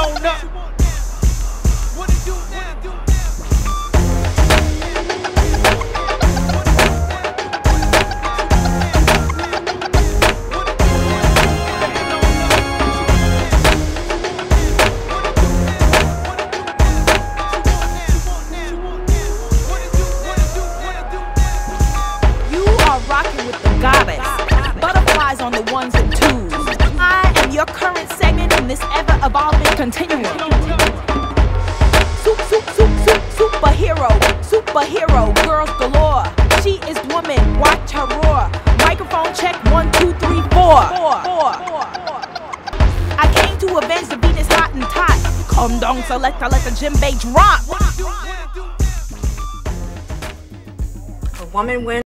on up. What it do now? Butterflies on the ones and twos. I am your current segment in this ever-evolving continuum. Superhero, girls galore. She is woman, watch her roar. Microphone check, 1, 2, 3, 4. I came to avenge the Venus Hottentot. Come down, selector, let the djembe drop. A woman wins.